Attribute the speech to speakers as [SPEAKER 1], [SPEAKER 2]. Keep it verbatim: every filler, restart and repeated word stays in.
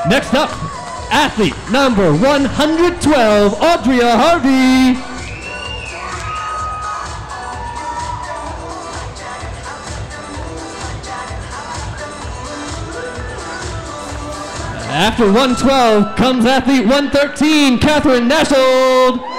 [SPEAKER 1] Next up, athlete number one hundred twelve, Audria Harvey. After one twelve comes athlete one thirteen, Catherine Nashold.